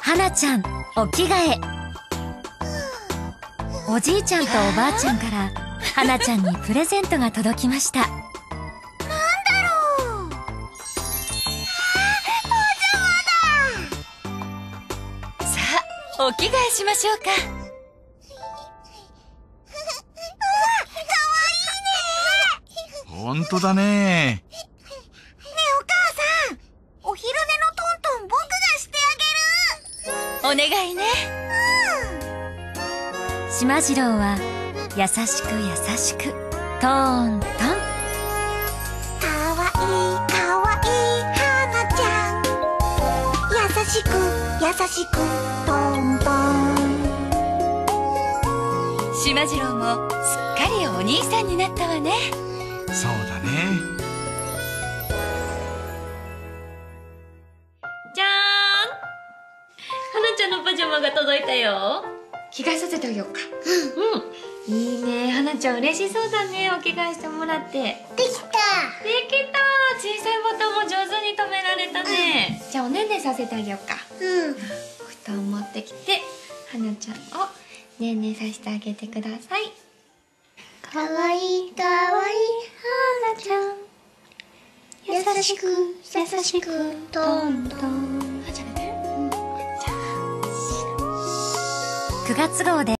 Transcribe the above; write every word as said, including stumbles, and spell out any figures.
はなちゃんお着替え。おじいちゃんとおばあちゃんからはなちゃんにプレゼントが届きました。 なんだろう。パジャマだ。 さあお着替えしましょうか。 ほんとだね。 ねえお母さん、お昼寝のトントン僕がしてあげる。 お願いね。しまじろうは優しく優しくトーントン。 かわいいかわいいはなちゃん、優しく優しくトントン。 しまじろうもすっかりお兄さんになったわね。 そうだね。 じゃーん、はなちゃんのパジャマが届いたよ。着替えさせてあげようか。うん、いいね。はなちゃん嬉しそうだね、お着替えしてもらって。 できた。 できた。小さいボタンも上手に留められたね、うん、じゃあおねんねさせてあげようか。 うん。 お布団持ってきて、はなちゃんをねんねさせてあげてください。 かわいいかわいいはなちゃん、優しく優しくトントン。 あ、じゃあね。 くがつ号で